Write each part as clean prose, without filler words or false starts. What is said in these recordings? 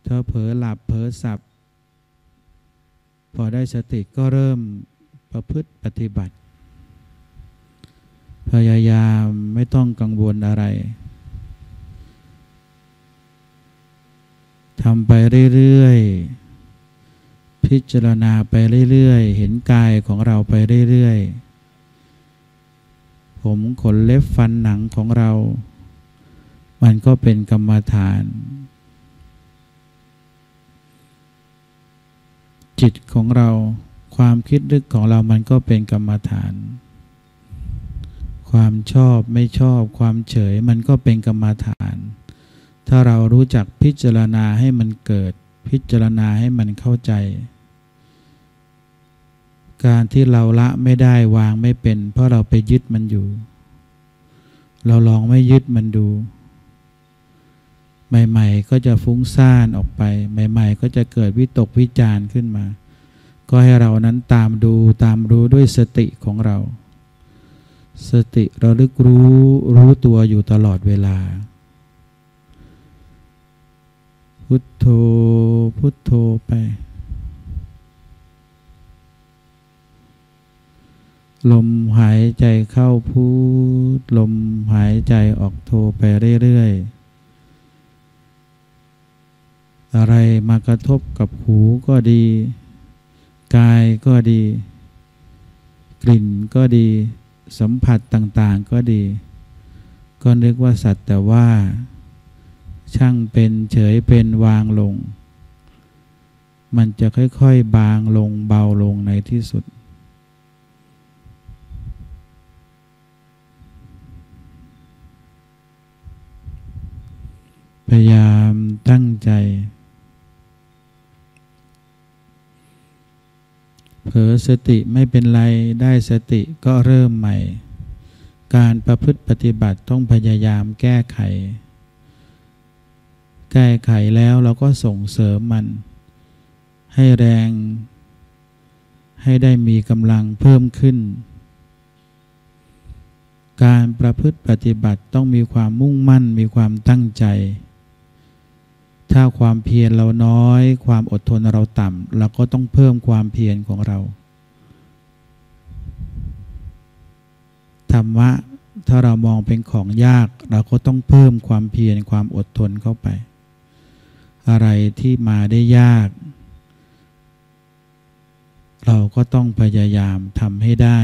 ถ้าเผลอหลับเผลอสับพอได้สติก็เริ่มประพฤติปฏิบัติพยายามไม่ต้องกังวลอะไรทำไปเรื่อยๆพิจารณาไปเรื่อยๆเห็นกายของเราไปเรื่อยๆผมขนเล็บฟันหนังของเรามันก็เป็นกรรมฐานจิตของเราความคิดนึกของเรามันก็เป็นกรรมฐานความชอบไม่ชอบความเฉยมันก็เป็นกรรมฐานถ้าเรารู้จักพิจารณาให้มันเกิดพิจารณาให้มันเข้าใจการที่เราละไม่ได้วางไม่เป็นเพราะเราไปยึดมันอยู่เราลองไม่ยึดมันดูใหม่ๆก็จะฟุ้งซ่านออกไปใหม่ๆก็จะเกิดวิตกวิจารณ์ขึ้นมาก็ให้เรานั้นตามดูตามรู้ด้วยสติของเราสติระลึกรู้ตัวอยู่ตลอดเวลาพุทโธพุทโธไปลมหายใจเข้าพุทลมหายใจออกโธไปเรื่อยๆอะไรมากระทบกับหูก็ดีกายก็ดีกลิ่นก็ดีสัมผัสต่างๆก็ดีก็นึกว่าสัตว์แต่ว่าช่างเป็นเฉยเป็นวางลงมันจะค่อยๆบางลงเบาลงในที่สุดพยายามตั้งใจเผลอสติไม่เป็นไรได้สติก็เริ่มใหม่การประพฤติปฏิบัติต้องพยายามแก้ไขแล้วเราก็ส่งเสริมมันให้แรงให้ได้มีกำลังเพิ่มขึ้นการประพฤติปฏิบัติต้องมีความมุ่งมั่นมีความตั้งใจถ้าความเพียรเราน้อยความอดทนเราต่ำเราก็ต้องเพิ่มความเพียรของเราธรรมะถ้าเรามองเป็นของยากเราก็ต้องเพิ่มความเพียรความอดทนเข้าไปอะไรที่มาได้ยากเราก็ต้องพยายามทำให้ได้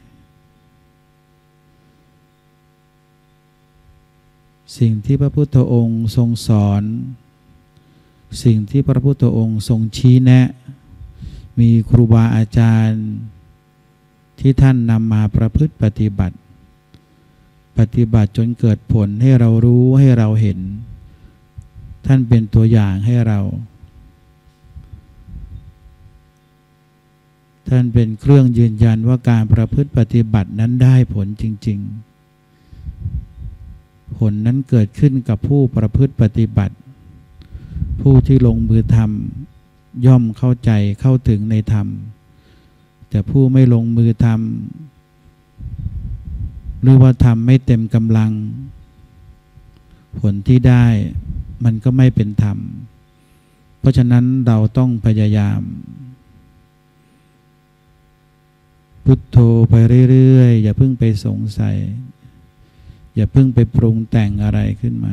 สิ่งที่พระพุทธองค์ทรงสอนสิ่งที่พระพุทธองค์ทรงชี้แนะมีครูบาอาจารย์ที่ท่านนำมาประพฤติปฏิบัติจนเกิดผลให้เรารู้ให้เราเห็นท่านเป็นตัวอย่างให้เราท่านเป็นเครื่องยืนยันว่าการประพฤติปฏิบัตินั้นได้ผลจริงๆผลนั้นเกิดขึ้นกับผู้ประพฤติปฏิบัติผู้ที่ลงมือทำย่อมเข้าใจเข้าถึงในธรรมแต่ผู้ไม่ลงมือทำหรือว่าทำไม่เต็มกำลังผลที่ได้มันก็ไม่เป็นธรรมเพราะฉะนั้นเราต้องพยายามพุทโธไปเรื่อยๆอย่าเพิ่งไปสงสัยอย่าเพิ่งไปปรุงแต่งอะไรขึ้นมา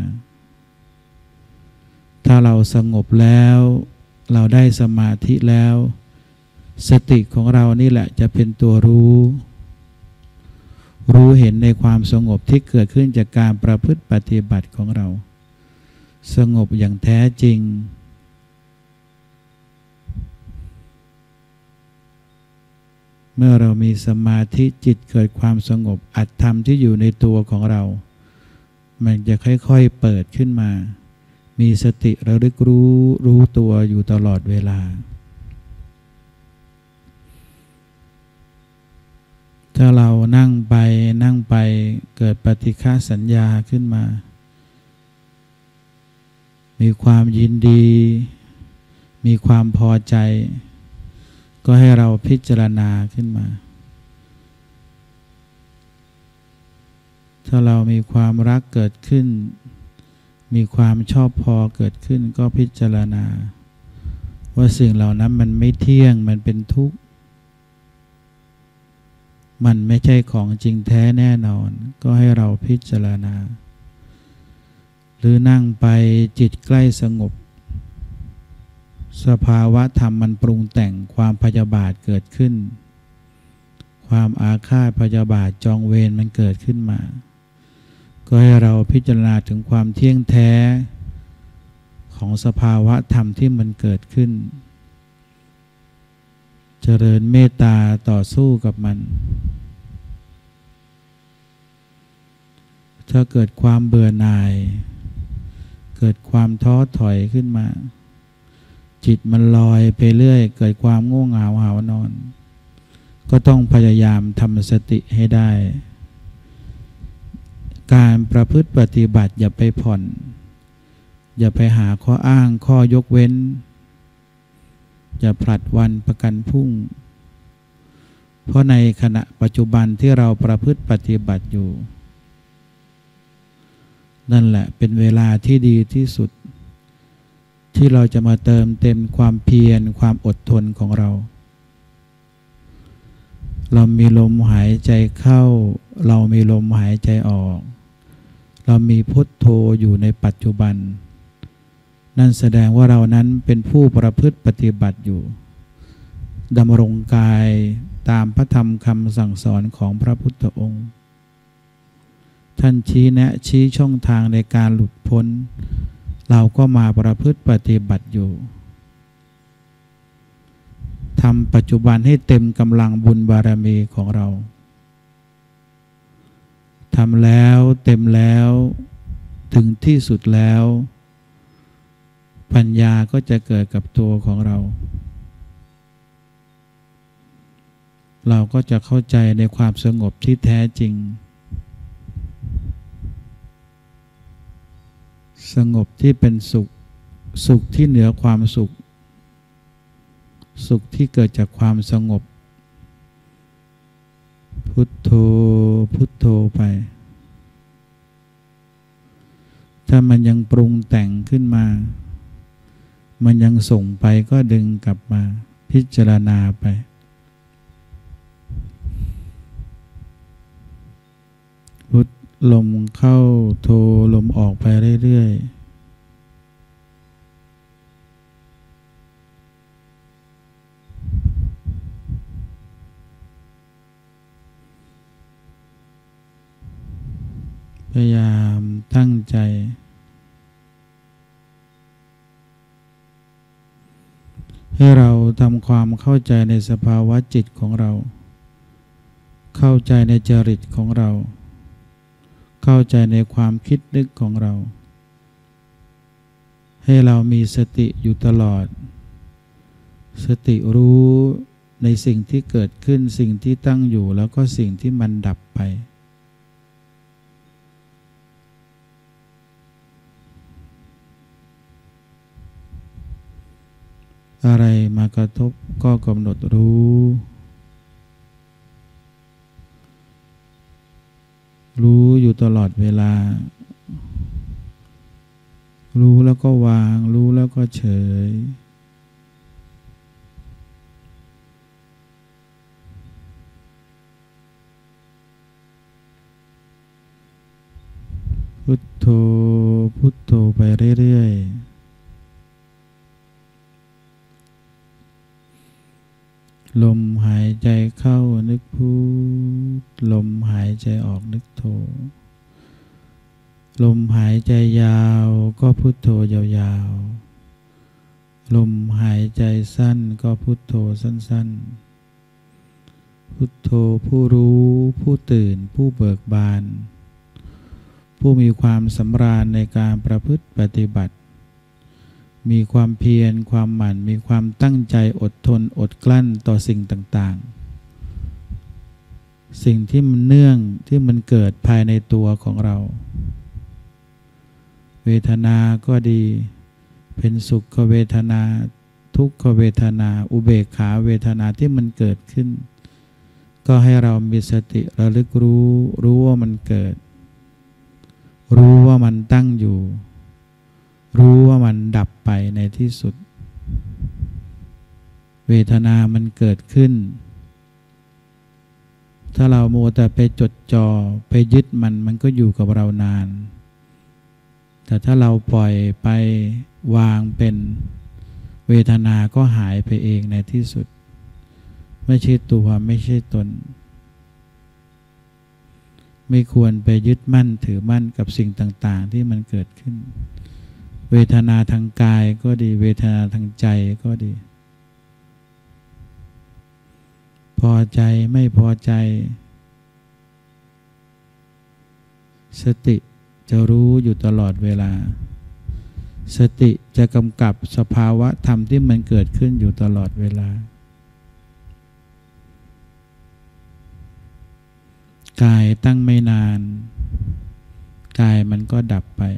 ถ้าเราสงบแล้วเราได้สมาธิแล้วสติของเรานี่แหละจะเป็นตัวรู้เห็นในความสงบที่เกิดขึ้นจากการประพฤติปฏิบัติของเราสงบอย่างแท้จริงเมื่อเรามีสมาธิจิตเกิดความสงบอัตธรรมที่อยู่ในตัวของเรามันจะค่อยๆเปิดขึ้นมามีสติระลึกรู้ตัวอยู่ตลอดเวลาถ้าเรานั่งไปเกิดปฏิฆะสัญญาขึ้นมามีความยินดีมีความพอใจก็ให้เราพิจารณาขึ้นมาถ้าเรามีความรักเกิดขึ้นมีความชอบพอเกิดขึ้นก็พิจารณาว่าสิ่งเหล่านั้นมันไม่เที่ยงมันเป็นทุกข์มันไม่ใช่ของจริงแท้แน่นอนก็ให้เราพิจารณาหรือนั่งไปจิตใกล้สงบสภาวะธรรมมันปรุงแต่งความพยาบาทเกิดขึ้นความอาฆาตพยาบาทจองเวรมันเกิดขึ้นมาก็ให้เราพิจารณาถึงความเที่ยงแท้ของสภาวะธรรมที่มันเกิดขึ้นเจริญเมตตาต่อสู้กับมันถ้าเกิดความเบื่อหน่ายเกิดความท้อถอยขึ้นมาจิตมันลอยไปเรื่อยเกิดความง่วงเหงาหาวนอนก็ต้องพยายามทำสติให้ได้การประพฤติปฏิบัติอย่าไปผ่อนอย่าไปหาข้ออ้างข้อยกเว้นอย่าผลัดวันประกันพรุ่งเพราะในขณะปัจจุบันที่เราประพฤติปฏิบัติอยู่นั่นแหละเป็นเวลาที่ดีที่สุดที่เราจะมาเติมเต็มความเพียรความอดทนของเราเรามีลมหายใจเข้าเรามีลมหายใจออกเรามีพุทโธอยู่ในปัจจุบันนั่นแสดงว่าเรานั้นเป็นผู้ประพฤติปฏิบัติอยู่ดำรงกายตามพระธรรมคำสั่งสอนของพระพุทธองค์ท่านชี้แนะชี้ช่องทางในการหลุดพ้นเราก็มาประพฤติปฏิบัติอยู่ทำปัจจุบันให้เต็มกำลังบุญบารมีของเราทำแล้วเต็มแล้วถึงที่สุดแล้วปัญญาก็จะเกิดกับตัวของเราเราก็จะเข้าใจในความสงบที่แท้จริงสงบที่เป็นสุขสุขที่เหนือความสุขสุขที่เกิดจากความสงบพุทโธพุทโธไปถ้ามันยังปรุงแต่งขึ้นมามันยังส่งไปก็ดึงกลับมาพิจารณาไปพุทลมเข้าโธลมออกไปเรื่อยๆพยายามตั้งใจให้เราทำความเข้าใจในสภาวะจิตของเราเข้าใจในจริตของเราเข้าใจในความคิดนึกของเราให้เรามีสติอยู่ตลอดสติรู้ในสิ่งที่เกิดขึ้นสิ่งที่ตั้งอยู่แล้วก็สิ่งที่มันดับไปอะไรมากระทบก็กำหนดรู้อยู่ตลอดเวลารู้แล้วก็วางรู้แล้วก็เฉยพุทโธพุทโธไปเรื่อยๆลมหายใจเข้านึกพุทลมหายใจออกนึกโธลมหายใจยาวก็พุทโธยาวๆลมหายใจสั้นก็พุทโธสั้นๆพุทโธผู้รู้ผู้ตื่นผู้เบิกบานผู้มีความสำราญในการประพฤติปฏิบัติมีความเพียรความหมั่นมีความตั้งใจอดทนอดกลั้นต่อสิ่งต่างๆสิ่งที่มันเนื่องที่มันเกิดภายในตัวของเราเวทนาก็ดีเป็นสุขเวทนาทุกขเวทนาอุเบกขาเวทนาที่มันเกิดขึ้นก็ให้เรามีสติระลึกรู้ว่ามันเกิดรู้ว่ามันตั้งอยู่รู้ว่ามันดับไปในที่สุดเวทนามันเกิดขึ้นถ้าเรามัวแต่ไปจดจ่อไปยึดมันก็อยู่กับเรานานแต่ถ้าเราปล่อยไปวางเป็นเวทนาก็หายไปเองในที่สุดไม่ใช่ตัวไม่ใช่ตนไม่ควรไปยึดมั่นถือมั่นกับสิ่งต่างๆที่มันเกิดขึ้นเวทนาทางกายก็ดีเวทนาทางใจก็ดีพอใจไม่พอใจสติจะรู้อยู่ตลอดเวลาสติจะกำกับสภาวะธรรมที่มันเกิดขึ้นอยู่ตลอดเวลากายตั้งไม่นานกายมันก็ดับไป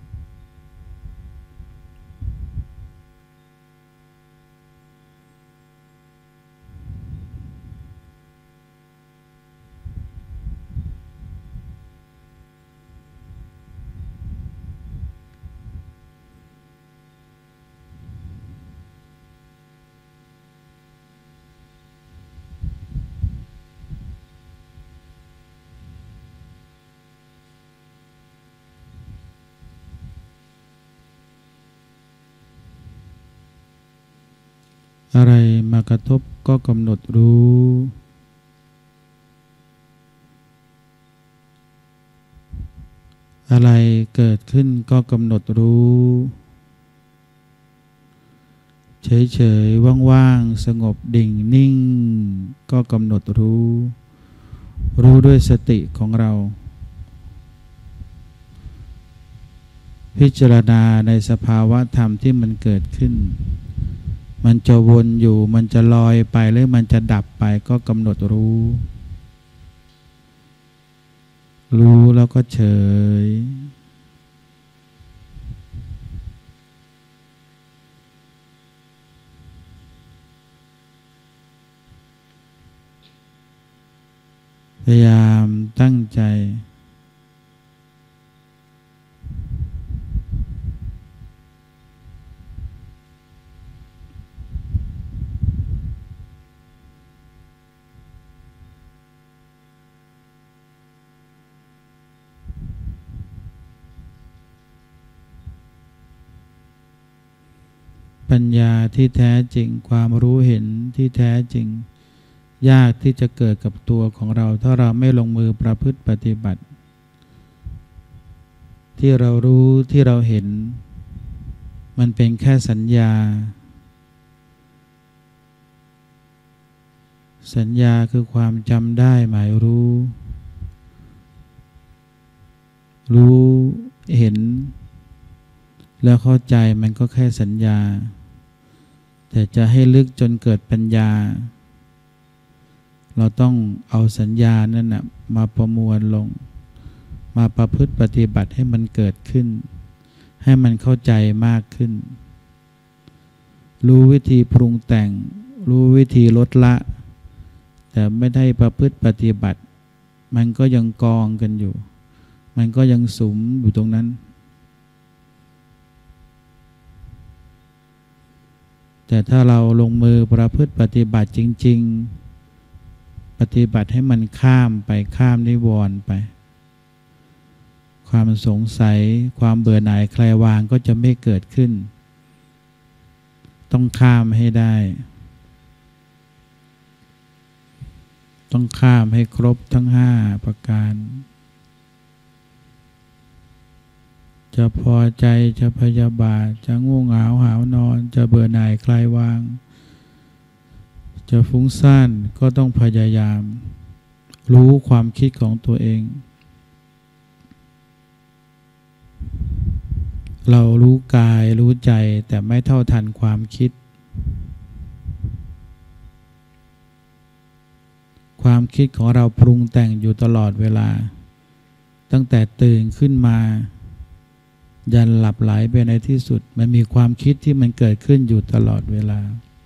อะไรมากระทบก็กำหนดรู้อะไรเกิดขึ้นก็กำหนดรู้เฉยๆว่างๆสงบดิ่งนิ่งก็กำหนดรู้ด้วยสติของเราพิจารณาในสภาวะธรรมที่มันเกิดขึ้นมันจะวนอยู่มันจะลอยไปหรือมันจะดับไปก็กำหนดรู้แล้วก็เฉยพยายามตั้งใจปัญญาที่แท้จริงความรู้เห็นที่แท้จริงยากที่จะเกิดกับตัวของเราถ้าเราไม่ลงมือประพฤติปฏิบัติที่เรารู้ที่เราเห็นมันเป็นแค่สัญญาคือความจำได้หมายรู้เห็นแล้วเข้าใจมันก็แค่สัญญาแต่จะให้ลึกจนเกิดปัญญาเราต้องเอาสัญญานั่นนะมาประมวลลงมาประพฤติปฏิบัติให้มันเกิดขึ้นให้มันเข้าใจมากขึ้นรู้วิธีปรุงแต่งรู้วิธีลดละแต่ไม่ได้ประพฤติปฏิบัติมันก็ยังกองกันอยู่มันก็ยังสุมอยู่ตรงนั้นแต่ถ้าเราลงมือประพฤติปฏิบัติจริงๆปฏิบัติให้มันข้ามนิวรณ์ไปความสงสัยความเบื่อหน่ายคลายวางก็จะไม่เกิดขึ้นต้องข้ามให้ได้ต้องข้ามให้ครบทั้ง5ประการจะพอใจจะพยาบาทจะง่วงเหงาหาวนอนจะเบื่อหน่ายคลายวางจะฟุ้งซ่านก็ต้องพยายามรู้ความคิดของตัวเองเรารู้กายรู้ใจแต่ไม่เท่าทันความคิดความคิดของเราปรุงแต่งอยู่ตลอดเวลาตั้งแต่ตื่นขึ้นมายันหลับไหลไปในที่สุดมันมีความคิดที่มันเกิดขึ้นอยู่ตลอดเวลา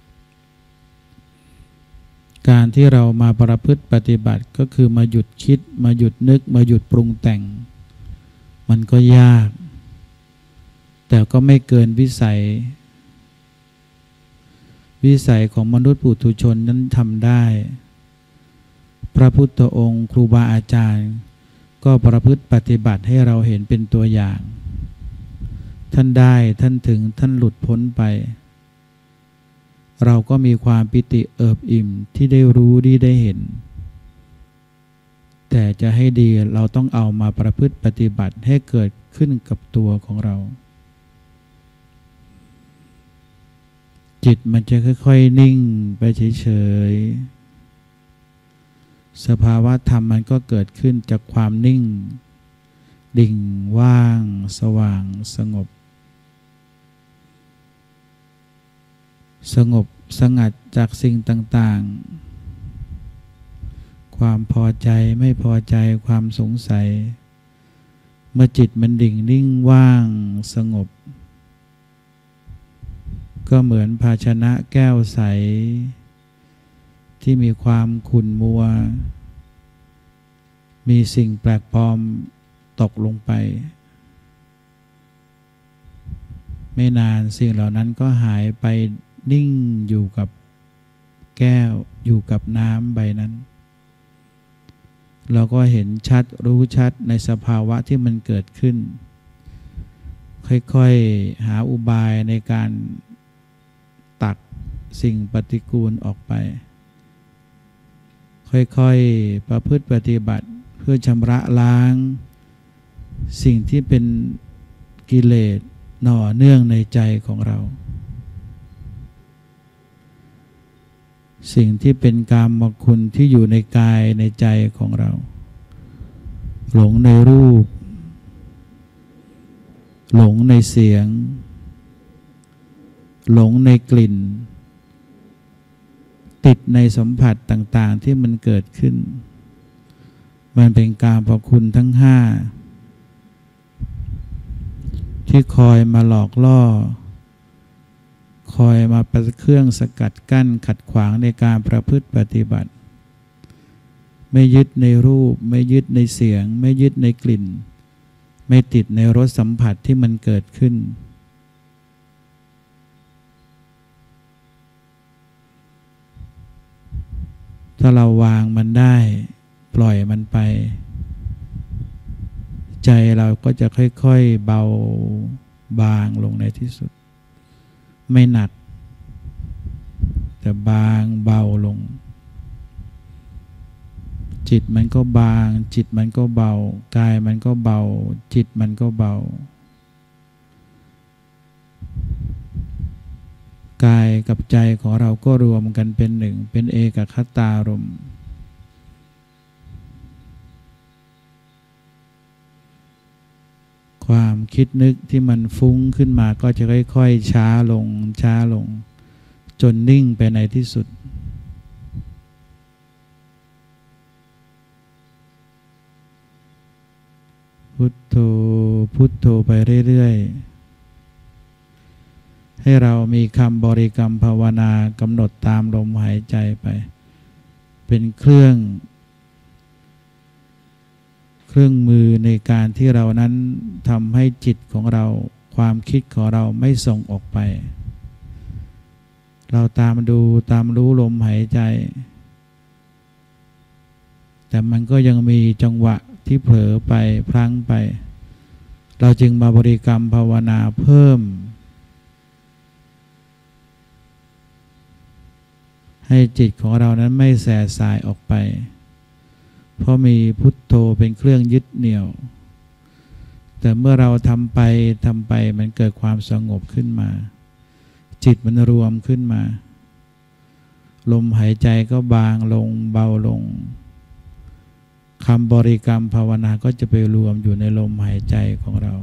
การที่เรามาประพฤติปฏิบัติก็คือมาหยุดคิดมาหยุดนึกมาหยุดปรุงแต่งมันก็ยากแต่ก็ไม่เกินวิสัยของมนุษย์ปุถุชนนั้นทำได้พระพุทธองค์ครูบาอาจารย์ก็ประพฤติปฏิบัติให้เราเห็นเป็นตัวอย่างท่านได้ท่านถึงท่านหลุดพ้นไปเราก็มีความปิติเอิบอิ่มที่ได้รู้ได้เห็นแต่จะให้ดีเราต้องเอามาประพฤติปฏิบัติให้เกิดขึ้นกับตัวของเราจิตมันจะค่อยๆนิ่งไปเฉยๆสภาวะธรรมมันก็เกิดขึ้นจากความนิ่งดิ่งว่างสว่างสงบสงัดจากสิ่งต่างๆความพอใจไม่พอใจความสงสัยเมื่อจิตมันดิ่งนิ่งว่างสงบก็เหมือนภาชนะแก้วใสที่มีความขุ่นมัวมีสิ่งแปลกปลอมตกลงไปไม่นานสิ่งเหล่านั้นก็หายไปนิ่งอยู่กับแก้วอยู่กับน้ำใบนั้นเราก็เห็นชัดรู้ชัดในสภาวะที่มันเกิดขึ้นค่อยๆหาอุบายในการตักสิ่งปฏิกูลออกไปค่อยๆประพฤติปฏิบัติเพื่อชำระล้างสิ่งที่เป็นกิเลสหน่อเนื่องในใจของเราสิ่งที่เป็นกามคุณที่อยู่ในกายในใจของเราหลงในรูปหลงในเสียงหลงในกลิ่นติดในสัมผัสต่างๆที่มันเกิดขึ้นมันเป็นกามคุณทั้งห้าที่คอยมาหลอกล่อคอยมาเป็นเครื่องสกัดกั้นขัดขวางในการประพฤติปฏิบัติไม่ยึดในรูปไม่ยึดในเสียงไม่ยึดในกลิ่นไม่ติดในรสสัมผัสที่มันเกิดขึ้นถ้าเราวางมันได้ปล่อยมันไปใจเราก็จะค่อยๆเบาบางลงในที่สุดไม่หนักแต่บางเบาลงจิตมันก็บางจิตมันก็เบากายมันก็เบาจิตมันก็เบากายกับใจของเราก็รวมกันเป็นหนึ่งเป็นเอกคตารมณ์ความคิดนึกที่มันฟุ้งขึ้นมาก็จะค่อยๆช้าลงจนนิ่งไปในที่สุดพุทโธพุทโธไปเรื่อยๆให้เรามีคำบริกรรมภาวนากำหนดตามลมหายใจไปเป็นเครื่องมือในการที่เรานั้นทำให้จิตของเราความคิดของเราไม่ส่งออกไปเราตามรู้ลมหายใจแต่มันก็ยังมีจังหวะที่เผลอไปพลั้งไปเราจึงมาบริกรรมภาวนาเพิ่มให้จิตของเรานั้นไม่แส่สายออกไปเพราะมีพุทโธเป็นเครื่องยึดเหนี่ยวแต่เมื่อเราทำไปมันเกิดความสงบขึ้นมาจิตมันรวมขึ้นมาลมหายใจก็บางลงเบาลงคำบริกรรมภาวนาก็จะไปรวมอยู่ในลมหายใจของเรา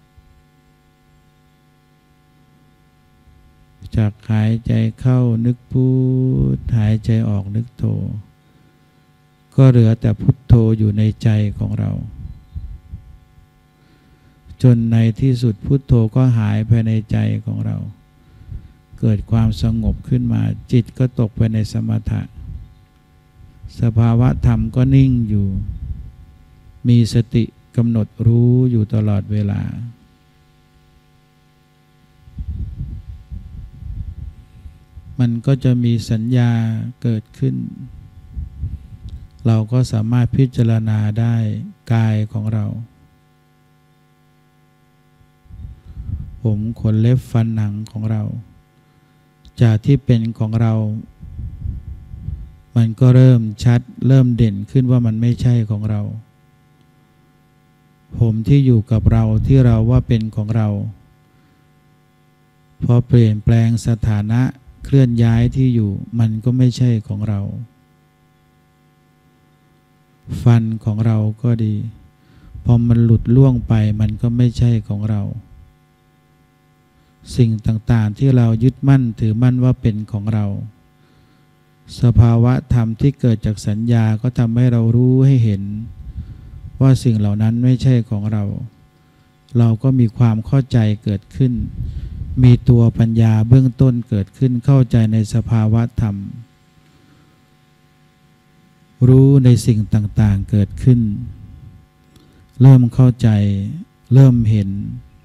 จากหายใจเข้านึกพุทหายใจออกนึกโธก็เหลือแต่พุทโธอยู่ในใจของเราจนในที่สุดพุทโธก็หายภายในใจของเราเกิดความสงบขึ้นมาจิตก็ตกไปในสมถะสภาวะธรรมก็นิ่งอยู่มีสติกำหนดรู้อยู่ตลอดเวลามันก็จะมีสัญญาเกิดขึ้นเราก็สามารถพิจารณาได้กายของเราผมขนเล็บฟันหนังของเราจากที่เป็นของเรามันก็เริ่มชัดเริ่มเด่นขึ้นว่ามันไม่ใช่ของเราผมที่อยู่กับเราที่เราว่าเป็นของเราพอเปลี่ยนแปลงสถานะเคลื่อนย้ายที่อยู่มันก็ไม่ใช่ของเราฟันของเราก็ดีพอมันหลุดล่วงไปมันก็ไม่ใช่ของเราสิ่งต่างๆที่เรายึดมั่นถือมั่นว่าเป็นของเราสภาวะธรรมที่เกิดจากสัญญาก็ทำให้เรารู้ให้เห็นว่าสิ่งเหล่านั้นไม่ใช่ของเราเราก็มีความเข้าใจเกิดขึ้นมีตัวปัญญาเบื้องต้นเกิดขึ้นเข้าใจในสภาวะธรรมรู้ในสิ่งต่างๆเกิดขึ้นเริ่มเข้าใจเริ่มเห็น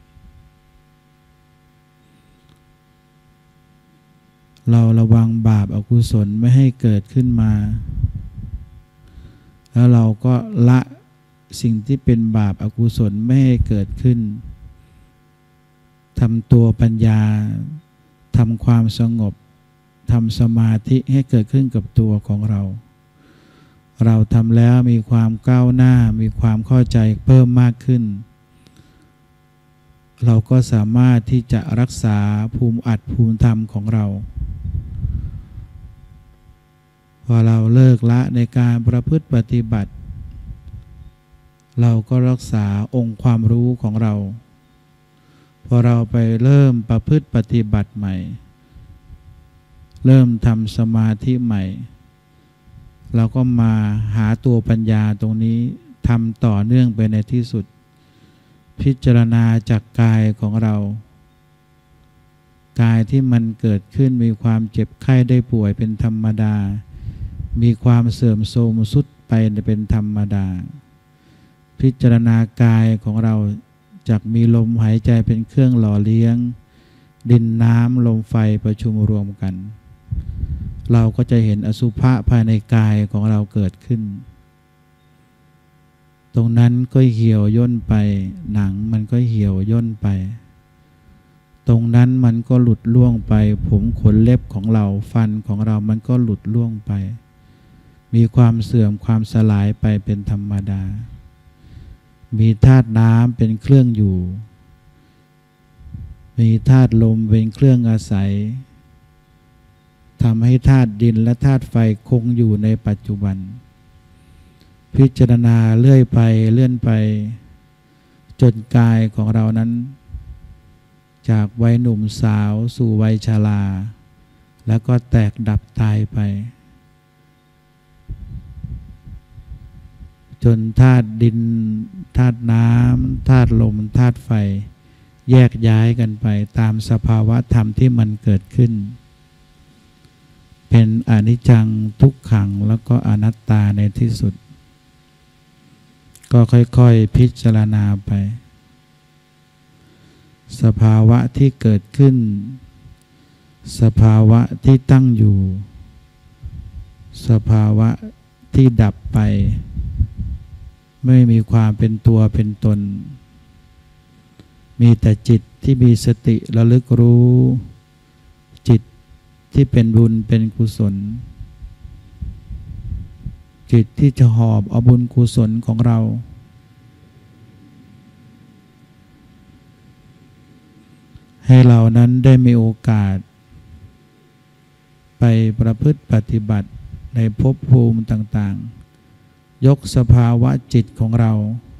เราระวังบาปอกุศลไม่ให้เกิดขึ้นมาแล้วเราก็ละสิ่งที่เป็นบาปอกุศลไม่ให้เกิดขึ้นทำตัวปัญญาทำความสงบทำสมาธิให้เกิดขึ้นกับตัวของเราเราทำแล้วมีความก้าวหน้ามีความเข้าใจเพิ่มมากขึ้นเราก็สามารถที่จะรักษาภูมิอัตภูมิธรรมของเราพอเราเลิกละในการประพฤติปฏิบัติเราก็รักษาองค์ความรู้ของเราพอเราไปเริ่มประพฤติปฏิบัติใหม่เริ่มทำสมาธิใหม่เราก็มาหาตัวปัญญาตรงนี้ทำต่อเนื่องไปในที่สุดพิจารณาจากกายของเรากายที่มันเกิดขึ้นมีความเจ็บไข้ได้ป่วยเป็นธรรมดามีความเสื่อมโทรมทรุดไปเป็นธรรมดาพิจารณากายของเราจากมีลมหายใจเป็นเครื่องหล่อเลี้ยงดินน้ำลมไฟประชุมรวมกันเราก็จะเห็นอสุภะภายในกายของเราเกิดขึ้นตรงนั้นก็เหี่ยวย่นไปหนังมันก็เหี่ยวย่นไปตรงนั้นมันก็หลุดล่วงไปผมขนเล็บของเราฟันของเรามันก็หลุดล่วงไปมีความเสื่อมความสลายไปเป็นธรรมดามีธาตุน้ำเป็นเครื่องอยู่มีธาตุลมเป็นเครื่องอาศัยทำให้ธาตุดินและธาตุไฟคงอยู่ในปัจจุบันพิจารณาเลื่อยไปเลื่อนไปจนกายของเรานั้นจากวัยหนุ่มสาวสู่วัยชราแล้วก็แตกดับตายไปจนธาตุดินธาตุน้ำธาตุลมธาตุไฟแยกย้ายกันไปตามสภาวะธรรมที่มันเกิดขึ้นเป็นอนิจจังทุกขังแล้วก็อนัตตาในที่สุดก็ค่อยๆพิจารณาไปสภาวะที่เกิดขึ้นสภาวะที่ตั้งอยู่สภาวะที่ดับไปไม่มีความเป็นตัวเป็นตนมีแต่จิตที่มีสติระลึกรู้จิตที่เป็นบุญเป็นกุศลจิตที่จะหอบเอาบุญกุศลของเราให้เรานั้นได้มีโอกาสไปประพฤติปฏิบัติในภพภูมิต่างๆยกสภาวะจิตของเรา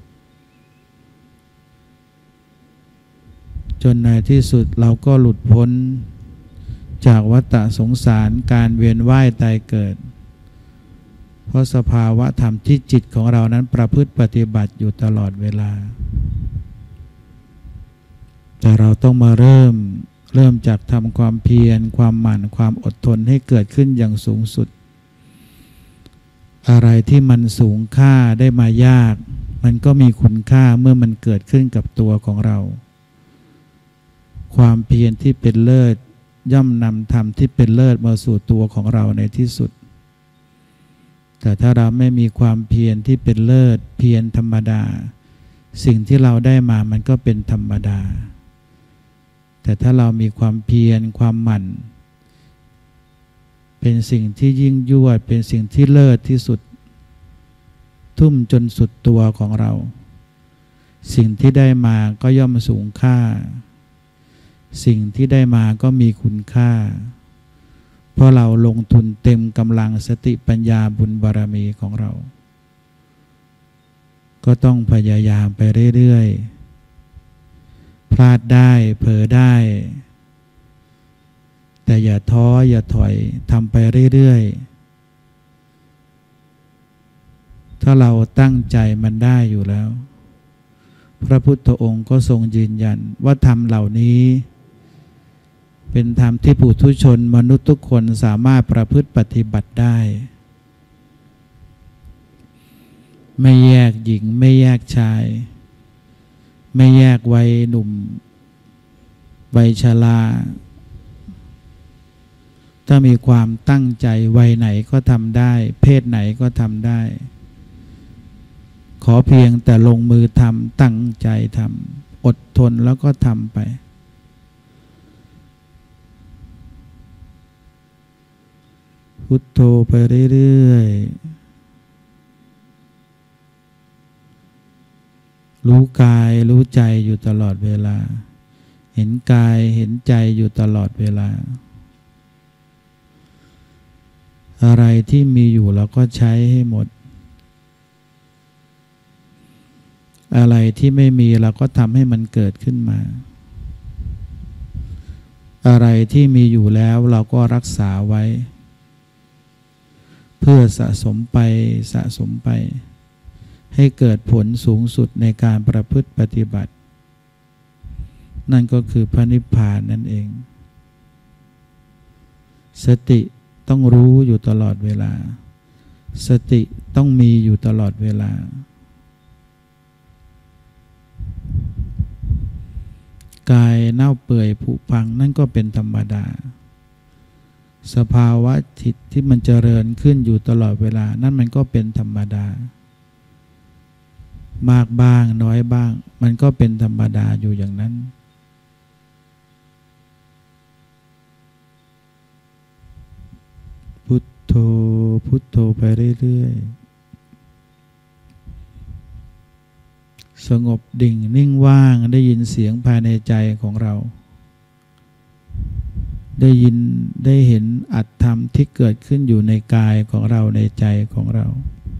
จนในที่สุดเราก็หลุดพ้นจากวัฏสงสารการเวียนว่ายตายเกิดเพราะสภาวะธรรมที่จิตของเรานั้นประพฤติปฏิบัติอยู่ตลอดเวลาแต่เราต้องมาเริ่มจากทำความเพียรความหมั่นความอดทนให้เกิดขึ้นอย่างสูงสุดอะไรที่มันสูงค่าได้มายากมันก็มีคุณค่าเมื่อมันเกิดขึ้นกับตัวของเราความเพียรที่เป็นเลิศย่อมนำธรรมที่เป็นเลิศมาสู่ตัวของเราในที่สุดแต่ถ้าเราไม่มีความเพียรที่เป็นเลิศเพียรธรรมดาสิ่งที่เราได้มามันก็เป็นธรรมดาแต่ถ้าเรามีความเพียรความหมั่นเป็นสิ่งที่ยิ่งยวดเป็นสิ่งที่เลิศที่สุดทุ่มจนสุดตัวของเราสิ่งที่ได้มาก็ย่อมสูงค่าสิ่งที่ได้มาก็มีคุณค่าเพราะเราลงทุนเต็มกำลังสติปัญญาบุญบารมีของเราก็ต้องพยายามไปเรื่อยๆพลาดได้เผลอได้แต่อย่าท้ออย่าถอยทำไปเรื่อยๆถ้าเราตั้งใจมันได้อยู่แล้วพระพุทธองค์ก็ทรงยืนยันว่าธรรมเหล่านี้เป็นธรรมที่ปุถุชนมนุษย์ทุกคนสามารถประพฤติปฏิบัติได้ไม่แยกหญิงไม่แยกชายไม่แยกวัยหนุ่มวัยชราถ้ามีความตั้งใจวัยไหนก็ทำได้เพศไหนก็ทำได้ขอเพียงแต่ลงมือทำตั้งใจทำอดทนแล้วก็ทำไปพุทโธไปเรื่อยๆรู้กายรู้ใจอยู่ตลอดเวลาเห็นกายเห็นใจอยู่ตลอดเวลาอะไรที่มีอยู่เราก็ใช้ให้หมดอะไรที่ไม่มีเราก็ทำให้มันเกิดขึ้นมาอะไรที่มีอยู่แล้วเราก็รักษาไว้เพื่อสะสมไปสะสมไปให้เกิดผลสูงสุดในการประพฤติปฏิบัตินั่นก็คือพระนิพพานนั่นเองสติต้องรู้อยู่ตลอดเวลาสติต้องมีอยู่ตลอดเวลากายเน่าเปื่อยผุพังนั่นก็เป็นธรรมดาสภาวะจิตที่มันเจริญขึ้นอยู่ตลอดเวลานั่นมันก็เป็นธรรมดามากบ้างน้อยบ้างมันก็เป็นธรรมดาอยู่อย่างนั้นพุทโธพุทโธไปเรื่อยๆสงบดิ่งนิ่งว่างได้ยินเสียงภายในใจของเราได้ยินได้เห็นอัตธรรมที่เกิดขึ้นอยู่ในกายของเราในใจของเรา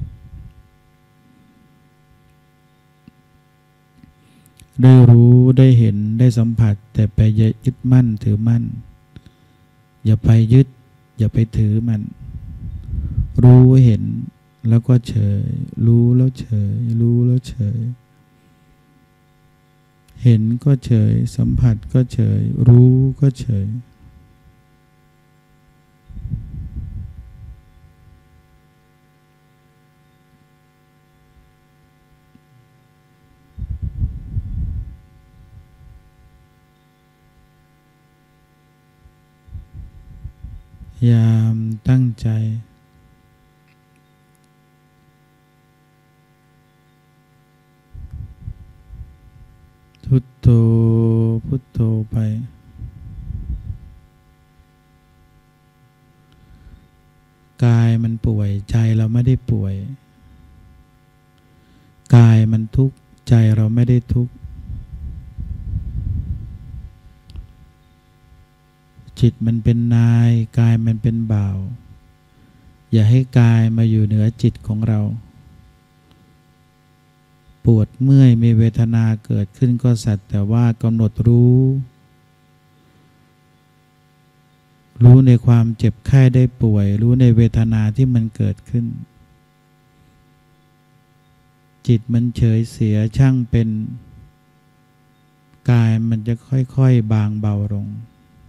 ได้รู้ได้เห็นได้สัมผัสแต่ไปอย่ายึดมั่นถือมั่นอย่าไปยึดอย่าไปถือมันรู้เห็นแล้วก็เฉยรู้แล้วเฉยรู้แล้วเฉยเห็นก็เฉยสัมผัสก็เฉยรู้ก็เฉยยามตั้งใจพุทโธพุทโธไปกายมันป่วยใจเราไม่ได้ป่วยกายมันทุกข์ใจเราไม่ได้ทุกข์จิตมันเป็นนายกายมันเป็นบ่าวอย่าให้กายมาอยู่เหนือจิตของเราปวดเมื่อยมีเวทนาเกิดขึ้นก็สักแต่ว่ากำหนดรู้ในความเจ็บไข้ได้ป่วยรู้ในเวทนาที่มันเกิดขึ้นจิตมันเฉยเสียช่างเป็นกายมันจะค่อยๆบางเบาลง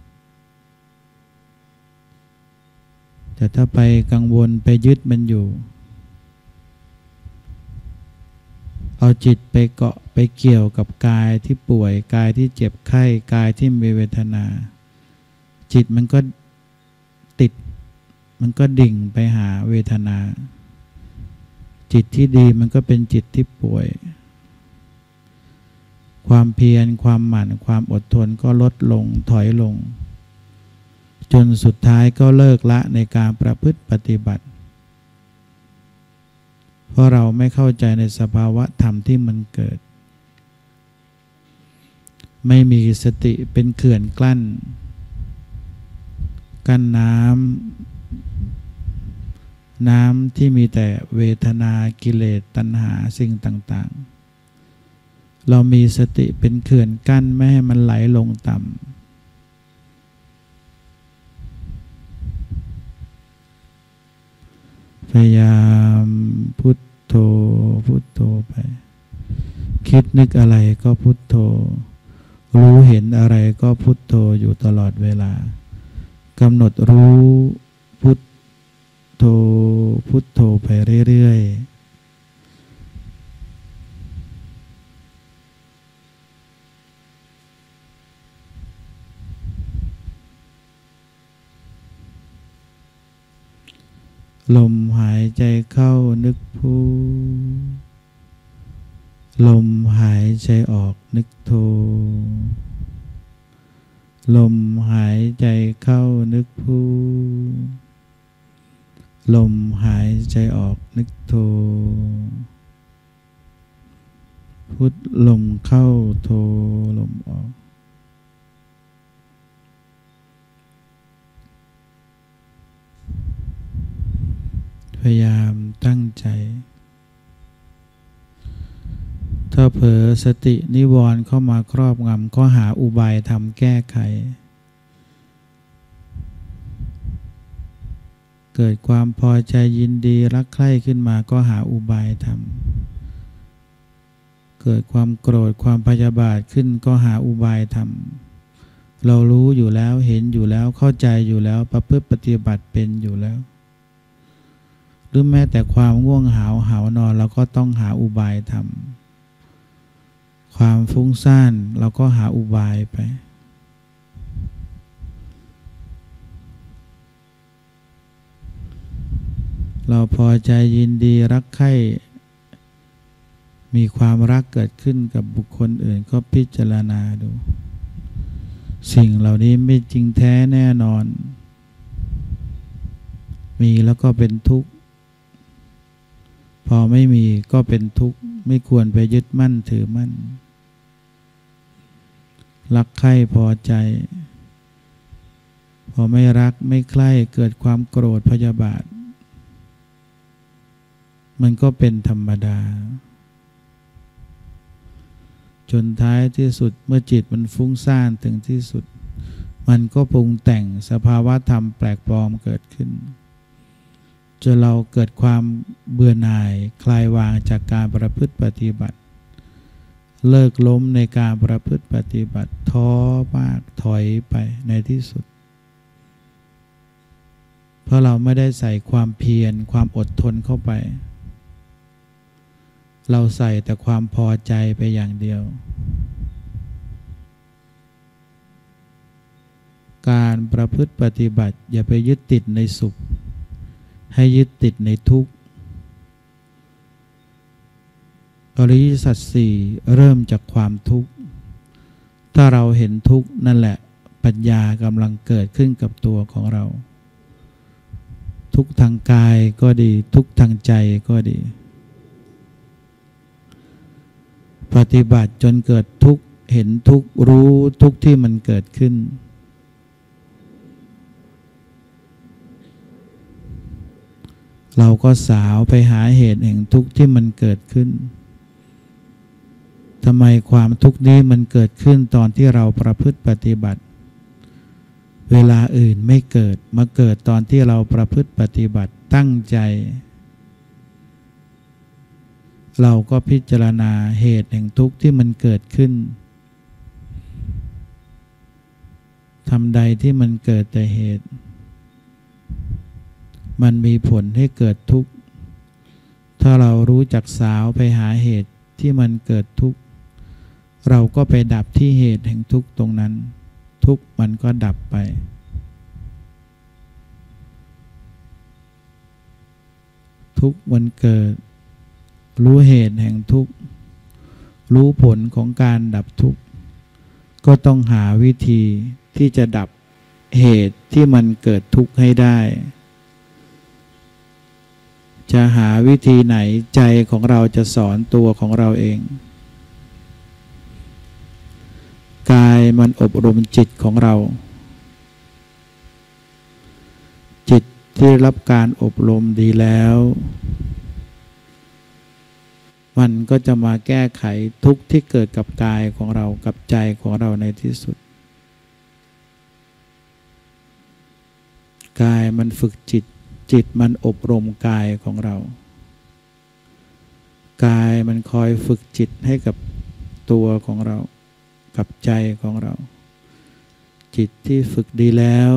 แต่ถ้าไปกังวลไปยึดมันอยู่เอาจิตไปเกาะไปเกี่ยวกับกายที่ป่วยกายที่เจ็บไข้กายที่มีเวทนาจิตมันก็ติดมันก็ดิ่งไปหาเวทนาจิตที่ดีมันก็เป็นจิตที่ป่วยความเพียรความหมั่นความอดทนก็ลดลงถอยลงจนสุดท้ายก็เลิกละในการประพฤติปฏิบัติเพราะเราไม่เข้าใจในสภาวะธรรมที่มันเกิดไม่มีสติเป็นเขื่อนกั้นน้ำที่มีแต่เวทนากิเลสตัณหาสิ่งต่างๆเรามีสติเป็นเขื่อนกั้นไม่ให้มันไหลลงต่ำพยายามพุทโธพุทโธไปคิดนึกอะไรก็พุทโธรู้เห็นอะไรก็พุทโธอยู่ตลอดเวลากำหนดรู้พุทโธพุทโธไปเรื่อยๆลมหายใจเข้านึกพุทลมหายใจออกนึกโธลมหายใจเข้านึกพุทลมหายใจออกนึกโธพุทลมเข้าโธลมออกพยายามตั้งใจถ้าเผลอสตินิวรณ์เข้ามาครอบงำก็หาอุบายทำแก้ไขเกิดความพอใจยินดีรักใคร่ขึ้นมาก็หาอุบายทำเกิดความโกรธความพยาบาทขึ้นก็หาอุบายทำเรารู้อยู่แล้วเห็นอยู่แล้วเข้าใจอยู่แล้วประพฤติปฏิบัติเป็นอยู่แล้วหรือแม้แต่ความง่วงหาวนอนเราก็ต้องหาอุบายทำความฟุ้งซ่านเราก็หาอุบายไปเราพอใจยินดีรักใคร่มีความรักเกิดขึ้นกับบุคคลอื่นก็พิจารณาดูสิ่งเหล่านี้ไม่จริงแท้แน่นอนมีแล้วก็เป็นทุกข์พอไม่มีก็เป็นทุกข์ไม่ควรไปยึดมั่นถือมั่นรักใคร่พอใจพอไม่รักไม่ใคร่เกิดความโกรธพยาบาทมันก็เป็นธรรมดาจนท้ายที่สุดเมื่อจิตมันฟุ้งซ่านถึงที่สุดมันก็ปรุงแต่งสภาวะธรรมแปลกปลอมเกิดขึ้นจนเราเกิดความเบื่อหน่ายคลายวางจากการประพฤติปฏิบัติเลิกล้มในการประพฤติปฏิบัติท้อมากถอยไปในที่สุดเพราะเราไม่ได้ใส่ความเพียรความอดทนเข้าไปเราใส่แต่ความพอใจไปอย่างเดียวการประพฤติปฏิบัติอย่าไปยึดติดในสุขให้ยึดติดในทุกข์อริยสัจสี่เริ่มจากความทุกข์ถ้าเราเห็นทุกข์นั่นแหละปัญญากำลังเกิดขึ้นกับตัวของเราทุกข์ทางกายก็ดีทุกข์ทางใจก็ดีปฏิบัติจนเกิดทุกข์เห็นทุกข์รู้ทุกข์ที่มันเกิดขึ้นเราก็สาวไปหาเหตุแห่งทุกข์ที่มันเกิดขึ้นทำไมความทุกข์นี้มันเกิดขึ้นตอนที่เราประพฤติปฏิบัติเวลาอื่นไม่เกิดมาเกิดตอนที่เราประพฤติปฏิบัติตั้งใจเราก็พิจารณาเหตุแห่งทุกข์ที่มันเกิดขึ้นทำใดที่มันเกิดแต่เหตุมันมีผลให้เกิดทุกข์ถ้าเรารู้จักสาวไปหาเหตุที่มันเกิดทุกข์เราก็ไปดับที่เหตุแห่งทุกข์ตรงนั้นทุกข์มันก็ดับไปทุกข์มันเกิดรู้เหตุแห่งทุกข์รู้ผลของการดับทุกข์ก็ต้องหาวิธีที่จะดับเหตุที่มันเกิดทุกข์ให้ได้จะหาวิธีไหนใจของเราจะสอนตัวของเราเองกายมันอบรมจิตของเราจิตที่รับการอบรมดีแล้วมันก็จะมาแก้ไขทุกข์ที่เกิดกับกายของเรากับใจของเราในที่สุดกายมันฝึกจิตจิตมันอบรมกายของเรากายมันคอยฝึกจิตให้กับตัวของเรากับใจของเราจิตที่ฝึกดีแล้ว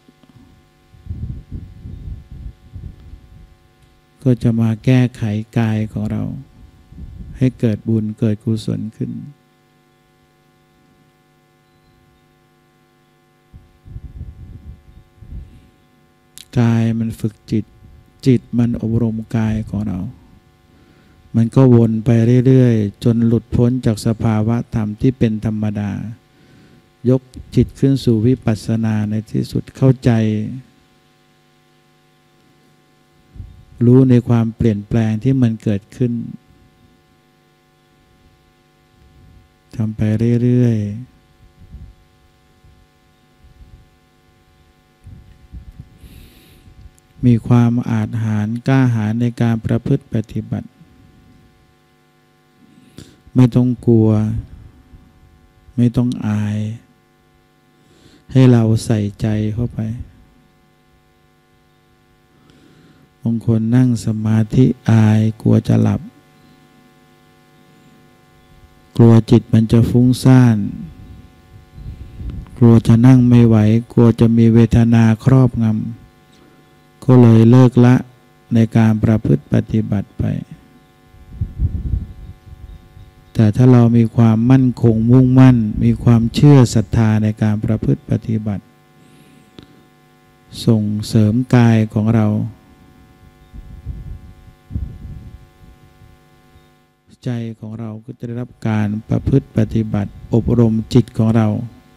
ก็จะมาแก้ไขกายของเราให้เกิดบุญเกิดกุศลขึ้นกายมันฝึกจิตจิตมันอบรมกายของเรามันก็วนไปเรื่อยๆจนหลุดพ้นจากสภาวะธรรมที่เป็นธรรมดายกจิตขึ้นสู่วิปัสสนาในที่สุดเข้าใจรู้ในความเปลี่ยนแปลงที่มันเกิดขึ้นทำไปเรื่อยๆมีความอาจหาญกล้าหาญในการประพฤติปฏิบัติไม่ต้องกลัวไม่ต้องอายให้เราใส่ใจเข้าไปบางคนนั่งสมาธิอายกลัวจะหลับกลัวจิตมันจะฟุ้งซ่านกลัวจะนั่งไม่ไหวกลัวจะมีเวทนาครอบงำก็เลยเลิกละในการประพฤติปฏิบัติไปแต่ถ้าเรามีความมั่นคงมุ่งมั่นมีความเชื่อศรัทธาในการประพฤติปฏิบัติส่งเสริมกายของเราใจของเราก็จะได้รับการประพฤติปฏิบัติอบรมจิตของเรา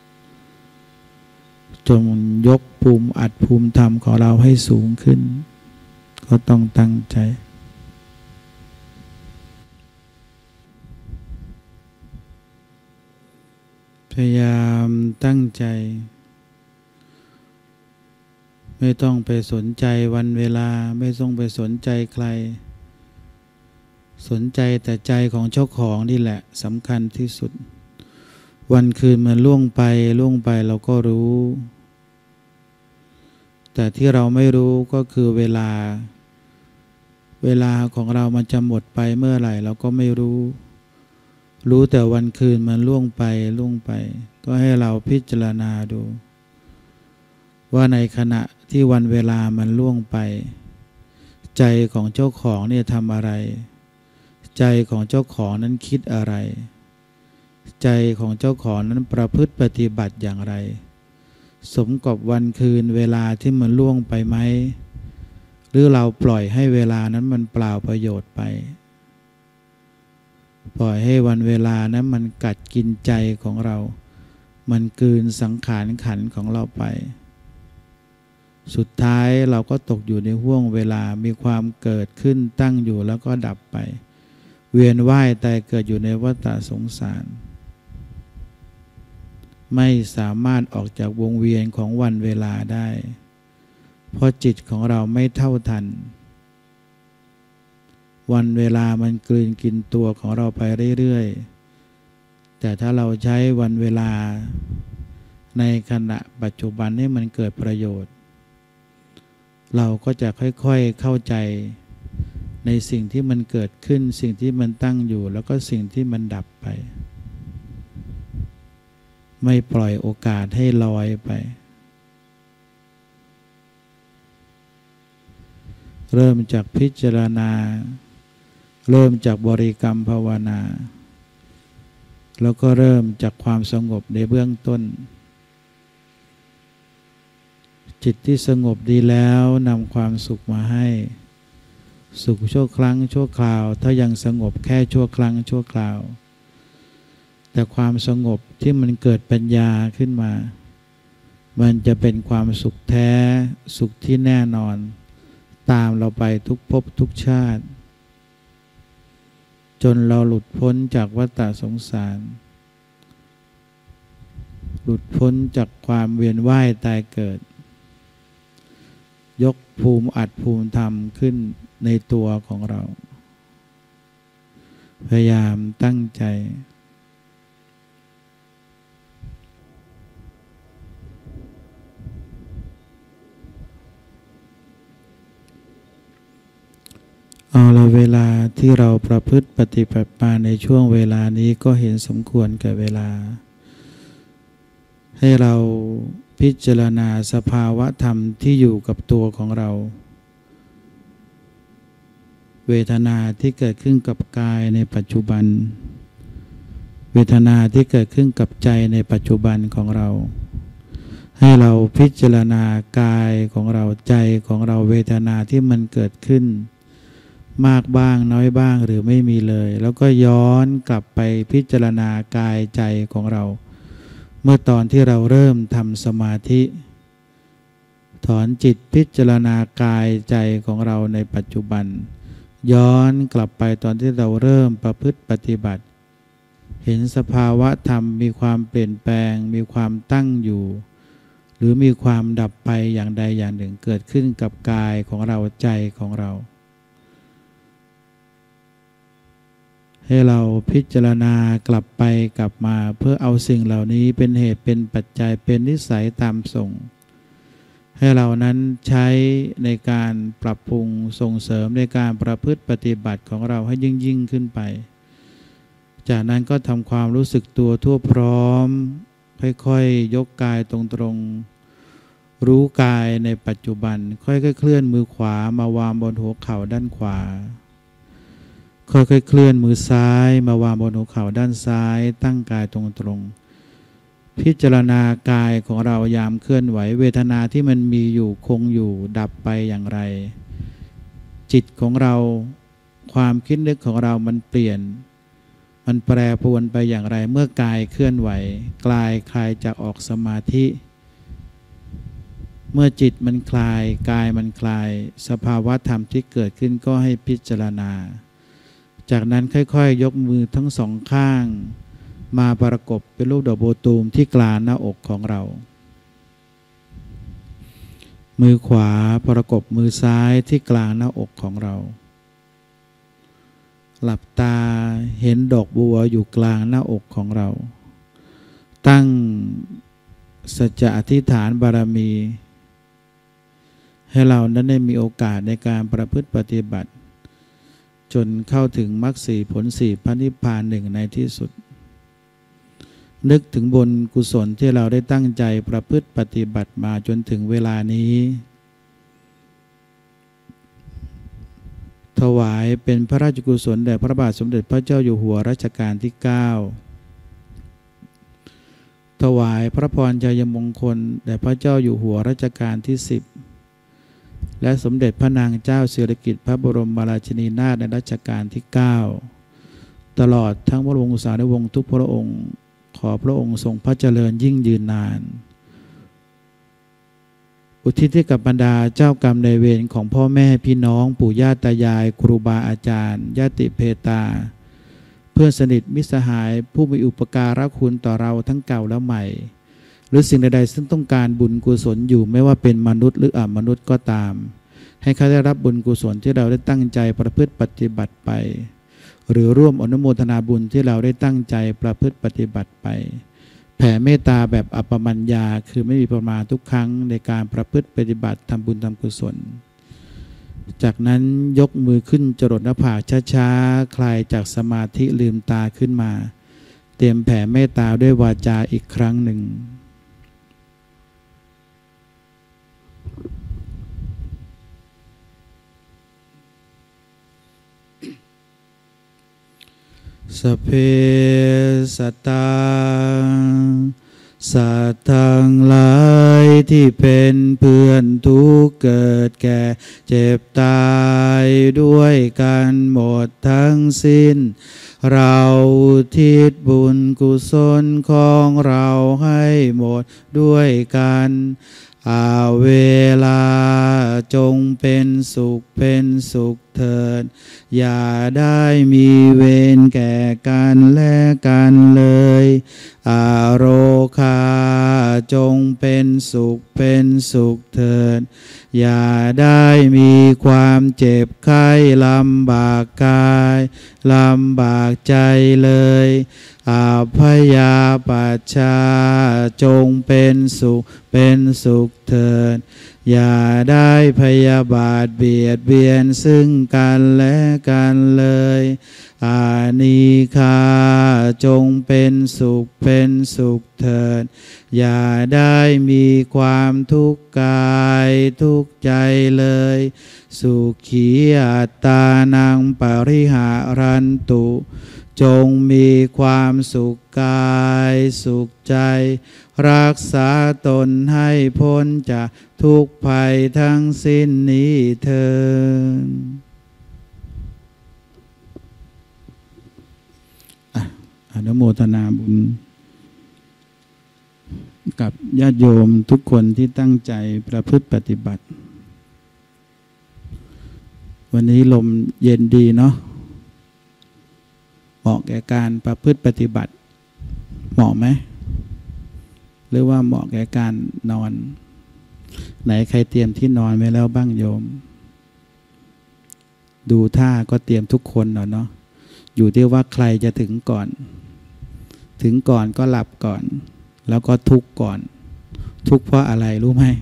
จงยกภูมิอัตภูมิธรรมของเราให้สูงขึ้นก็ต้องตั้งใจพยายามตั้งใจไม่ต้องไปสนใจวันเวลาไม่ต้องไปสนใจใครสนใจแต่ใจของเจ้าของนี่แหละสำคัญที่สุดวันคืนมันล่วงไปเราก็รู้แต่ที่เราไม่รู้ก็คือเวลาของเรามันจะหมดไปเมื่อไหร่เราก็ไม่รู้แต่วันคืนมันล่วงไปก็ให้เราพิจารณาดูว่าในขณะที่วันเวลามันล่วงไปใจของเจ้าของเนี่ยทำอะไรใจของเจ้าของนั้นคิดอะไรใจของเจ้าของนั้นประพฤติปฏิบัติอย่างไรสมกับวันคืนเวลาที่มันล่วงไปไหมหรือเราปล่อยให้เวลานั้นมันเปล่าประโยชน์ไปปล่อยให้วันเวลานั้นมันกัดกินใจของเรามันกลืนสังขารขันธ์ของเราไปสุดท้ายเราก็ตกอยู่ในห้วงเวลามีความเกิดขึ้นตั้งอยู่แล้วก็ดับไปเวียนว่ายตายเกิดอยู่ในวัฏสงสารไม่สามารถออกจากวงเวียนของวันเวลาได้เพราะจิตของเราไม่เท่าทันวันเวลามันกลืนกินตัวของเราไปเรื่อยๆแต่ถ้าเราใช้วันเวลาในขณะปัจจุบันให้มันเกิดประโยชน์เราก็จะค่อยๆเข้าใจในสิ่งที่มันเกิดขึ้นสิ่งที่มันตั้งอยู่แล้วก็สิ่งที่มันดับไปไม่ปล่อยโอกาสให้ลอยไปเริ่มจากพิจารณาเริ่มจากบริกรรมภาวนาแล้วก็เริ่มจากความสงบในเบื้องต้นจิตที่สงบดีแล้วนำความสุขมาให้สุขชั่วครั้งชั่วคราวถ้ายังสงบแค่ชั่วครั้งชั่วคราวแต่ความสงบที่มันเกิดปัญญาขึ้นมามันจะเป็นความสุขแท้สุขที่แน่นอนตามเราไปทุกภพทุกชาติจนเราหลุดพ้นจากวัฏฏะสงสารหลุดพ้นจากความเวียนว่ายตายเกิดยกภูมิอัตภูมิธรรมขึ้นในตัวของเราพยายามตั้งใจเอาละเวลาที่เราประพฤติปฏิบัติมาในช่วงเวลานี้ก็เห็นสมควรแก่เวลาให้เราพิจารณาสภาวะธรรมที่อยู่กับตัวของเราเวทนาที่เกิดขึ้นกับกายในปัจจุบันเวทนาที่เกิดขึ้นกับใจในปัจจุบันของเราให้เราพิจารณากายของเราใจของเราเวทนาที่มันเกิดขึ้นมากบ้างน้อยบ้างหรือไม่มีเลยแล้วก็ย้อนกลับไปพิจารณากายใจของเราเมื่อตอนที่เราเริ่มทำสมาธิถอนจิตพิจารณากายใจของเราในปัจจุบันย้อนกลับไปตอนที่เราเริ่มประพฤติปฏิบัติเห็นสภาวะธรรมมีความเปลี่ยนแปลงมีความตั้งอยู่หรือมีความดับไปอย่างใดอย่างหนึ่งเกิดขึ้นกับกายของเราใจของเราให้เราพิจารณากลับไปกลับมาเพื่อเอาสิ่งเหล่านี้เป็นเหตุเป็นปัจจัยเป็นนิสัยตามส่งให้เรานั้นใช้ในการปรับปรุงส่งเสริมในการประพฤติปฏิบัติของเราให้ยิ่งขึ้นไปจากนั้นก็ทำความรู้สึกตัวทั่วพร้อมค่อยๆยกกายตรงๆรู้กายในปัจจุบันค่อยๆเคลื่อนมือขวามาวางบนหัวเข่าด้านขวาค่อยๆเคลื่อนมือซ้ายมาวางบนหัวเข่าด้านซ้ายตั้งกายตรงๆพิจารณากายของเรายามเคลื่อนไหวเวทนาที่มันมีอยู่คงอยู่ดับไปอย่างไรจิตของเราความคิดนึกของเรามันเปลี่ยนมันแปรปรวนไปอย่างไรเมื่อกายเคลื่อนไหวกายคลายจากออกสมาธิเมื่อจิตมันคลายกายมันคลายสภาวะธรรมที่เกิดขึ้นก็ให้พิจารณาจากนั้นค่อยๆยกมือทั้งสองข้างมาประกบเป็นรูปดอกโบตูมที่กลางหน้าอกของเรามือขวาประกบมือซ้ายที่กลางหน้าอกของเราหลับตาเห็นดอกบัวอยู่กลางหน้าอกของเราตั้งสัจจะอธิษฐานบารมีให้เรานั้นได้มีโอกาสในการประพฤติปฏิบัติจนเข้าถึงมรรคสี่ผลสี่พระนิพพานหนึ่งในที่สุดนึกถึงบุญกุศลที่เราได้ตั้งใจประพฤติปฏิบัติมาจนถึงเวลานี้ถวายเป็นพระราชกุศลแด่พระบาทสมเด็จพระเจ้าอยู่หัวรัชกาลที่9ถวายพระพรชัยมงคลแด่พระเจ้าอยู่หัวรัชกาลที่10และสมเด็จพระนางเจ้าสิริกิติ์พระบรมราชินีนาถในรัชกาลที่9ตลอดทั้งพระวงศานุวงศ์ทุกพระองค์ขอพระองค์ทรงพระเจริญยิ่งยืนนานอุทิศให้กับบรรดาเจ้ากรรมนายเวรของพ่อแม่พี่น้องปู่ย่าตายายครูบาอาจารย์ญาติเพตาเพื่อนสนิทมิตรสหายผู้มีอุปการะคุณต่อเราทั้งเก่าและใหม่หรือสิ่งใดๆซึ่งต้องการบุญกุศลอยู่ไม่ว่าเป็นมนุษย์หรืออมนุษย์ก็ตามให้เขาได้รับบุญกุศลที่เราได้ตั้งใจประพฤติปฏิบัติไปหรือร่วมอนุโมทนาบุญที่เราได้ตั้งใจประพฤติปฏิบัติไปแผ่เมตตาแบบอัปปมัญญาคือไม่มีประมาณทุกครั้งในการประพฤติปฏิบัติทำบุญทำกุศลจากนั้นยกมือขึ้นจรดหน้าผากช้าๆคลายจากสมาธิลืมตาขึ้นมาเตรียมแผ่เมตตาด้วยวาจาอีกครั้งหนึ่งสัพเพสัตตาสัตว์ทั้งหลายที่เป็นเพื่อนทุกข์เกิดแก่เจ็บตายด้วยกันหมดทั้งสิ้นเราอุทิศบุญกุศลของเราให้หมดด้วยกันเวลาจงเป็นสุขเป็นสุขเถิดอย่าได้มีเวรแก่กันและกันเลยโรคาจงเป็นสุขเป็นสุขเถิดอย่าได้มีความเจ็บไข้ลำบากกายลำบากใจเลยพยาปัชชาจงเป็นสุขเป็นสุขเถิดอย่าได้พยาบาทเบียดเบียนซึ่งกันและกันเลยอานิคาจงเป็นสุขเป็นสุขเถิดอย่าได้มีความทุกข์กายทุกข์ใจเลยสุขีอัตตานังปริหารันตุจงมีความสุขกายสุขใจรักษาตนให้พ้นจากทุกภัยทั้งสิ้นนี้เถิดอนุโมทนาบุญกับญาติโยมทุกคนที่ตั้งใจประพฤติปฏิบัติวันนี้ลมเย็นดีเนาะเหมาะแก่การประพฤติปฏิบัติเหมาะไหมหรือว่าเหมาะแก่การนอนไหนใครเตรียมที่นอนไว้แล้วบ้างโยมดูท่าก็เตรียมทุกคนเนาะอยู่ที่ว่าใครจะถึงก่อนก็หลับก่อนแล้วก็ทุกข์ก่อนทุกข์เพราะอะไรรู้ไหม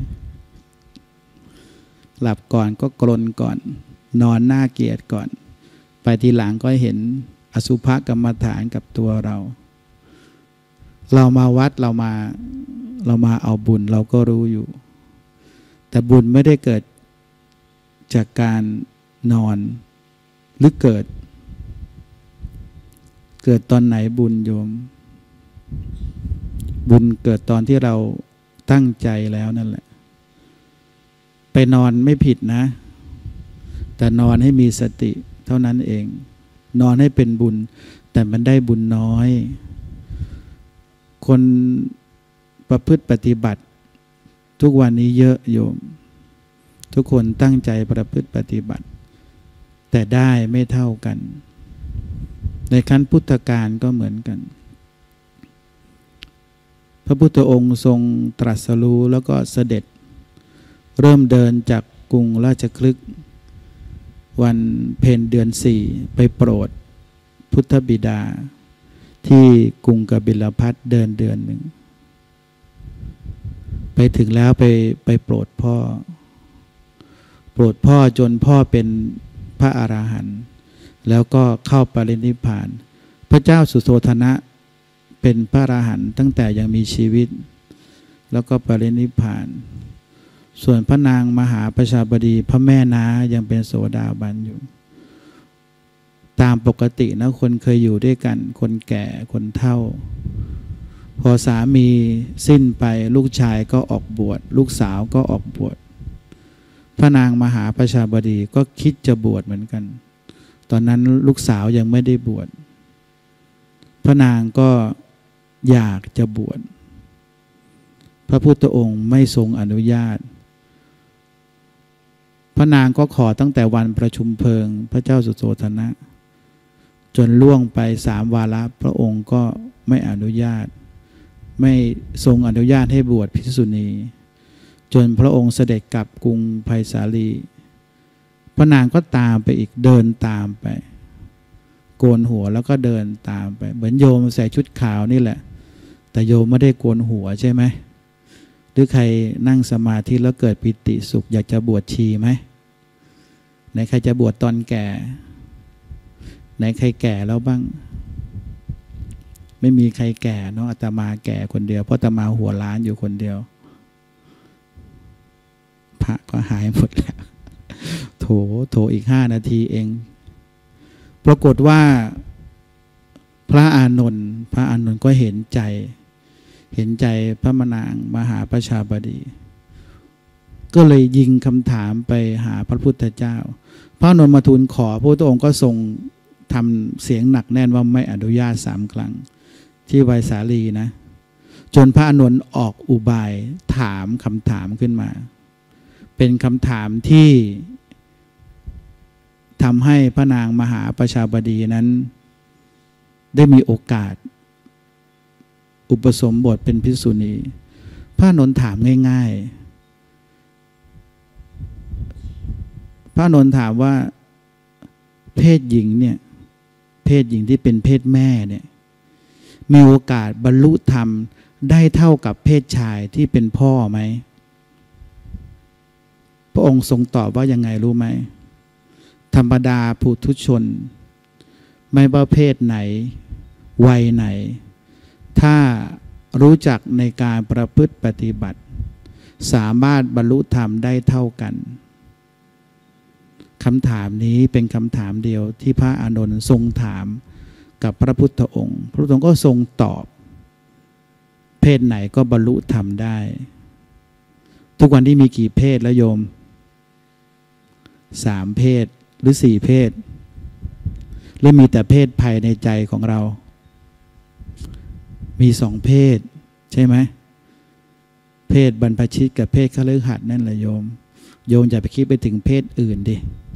หลับก่อนก็กรนก่อนนอนหน้าเกลียดก่อนไปทีหลังก็เห็นอสุภกรรมฐานกับตัวเรามาวัดเรามาเอาบุญเราก็รู้อยู่แต่บุญไม่ได้เกิดจากการนอนหรือเกิดตอนไหนบุญโยมบุญเกิดตอนที่เราตั้งใจแล้วนั่นแหละไปนอนไม่ผิดนะแต่นอนให้มีสติเท่านั้นเองนอนให้เป็นบุญแต่มันได้บุญน้อยคนประพฤติปฏิบัติทุกวันนี้เยอะโยมทุกคนตั้งใจประพฤติปฏิบัติแต่ได้ไม่เท่ากันในขั้นพุทธกาลก็เหมือนกันพระพุทธองค์ทรงตรัสรู้แล้วก็เสด็จเริ่มเดินจากกรุงราชคฤห์วันเพ็ญเดือน 4ไปโปรดพุทธบิดาที่กรุงกบิลพัสเดินเดือนหนึ่งไปถึงแล้วไปโปรดพ่อจนพ่อเป็นพระอรหันต์แล้วก็เข้าปรินิพพานพระเจ้าสุโธทนะเป็นพระอรหันต์ตั้งแต่ยังมีชีวิตแล้วก็ปรินิพพานส่วนพระนางมหาประชาบดีพระแม่นายังเป็นโสดาบันอยู่ตามปกตินะคนเคยอยู่ด้วยกันคนแก่คนเฒ่าพอสามีสิ้นไปลูกชายก็ออกบวชลูกสาวก็ออกบวชพระนางมหาประชาบดีก็คิดจะบวชเหมือนกันตอนนั้นลูกสาวยังไม่ได้บวชพระนางก็อยากจะบวชพระพุทธองค์ไม่ทรงอนุญาตพระนางก็ขอตั้งแต่วันประชุมเพลิงพระเจ้าสุโธทนะจนล่วงไป3 วาระพระองค์ก็ไม่อนุญาตไม่ทรงอนุญาตให้บวชภิกษุณีจนพระองค์เสด็จกลับกรุงไผ่สาลีพระนางก็ตามไปอีกเดินตามไปโกนหัวแล้วก็เดินตามไปเหมือนโยมใส่ชุดขาวนี่แหละแต่โยมไม่ได้โกนหัวใช่ไหมหรือใครนั่งสมาธิแล้วเกิดปิติสุขอยากจะบวชชีไหมไหนใครจะบวชตอนแก่ไหนใครแก่แล้วบ้างไม่มีใครแก่เนาะอาตมาแก่คนเดียวเพราะอาตมาหัวล้านอยู่คนเดียวพระก็หายหมดแล้วโถอีก5 นาทีเองปรากฏว่าพระอานนท์ก็เห็นใจเห็นใจพระนางมหาประชาบดีก็เลยยิงคำถามไปหาพระพุทธเจ้าพระอานนท์มาทูลขอพระพุทธองค์ก็ทรงทำเสียงหนักแน่นว่าไม่อนุญาต3 ครั้งที่ไวสาลีนะจนพระอานนท์ออกอุบายถามคำถามขึ้นมาเป็นคำถามที่ทำให้พระนางมหาประชาบดีนั้นได้มีโอกาสอุปสมบทเป็นภิกษุณีพระอานนท์ถามง่ายๆพระอานนท์ถามว่าเพศหญิงเนี่ยเพศหญิงที่เป็นเพศแม่เนี่ยมีโอกาสบรรลุธรรมได้เท่ากับเพศชายที่เป็นพ่อไหมพระองค์ทรงตอบว่ายังไงรู้ไหมธรรมดาปุถุชนไม่ว่าเพศไหนวัยไหนถ้ารู้จักในการประพฤติปฏิบัติสามารถบรรลุธรรมได้เท่ากันคำถามนี้เป็นคำถามเดียวที่พระอานนท์ทรงถามกับพระพุทธองค์พระพุทธองค์ก็ทรงตอบเพศไหนก็บรรลุธรรมได้ทุกวันที่มีกี่เพศแล้วโยม3 เพศหรือ4 เพศหรือมีแต่เพศภายในใจของเรามี2 เพศใช่ไหมเพศบรรพชิตกับเพศคฤหัสถ์นั่นแหละโยมอย่าไปคิดไปถึงเพศอื่นดิ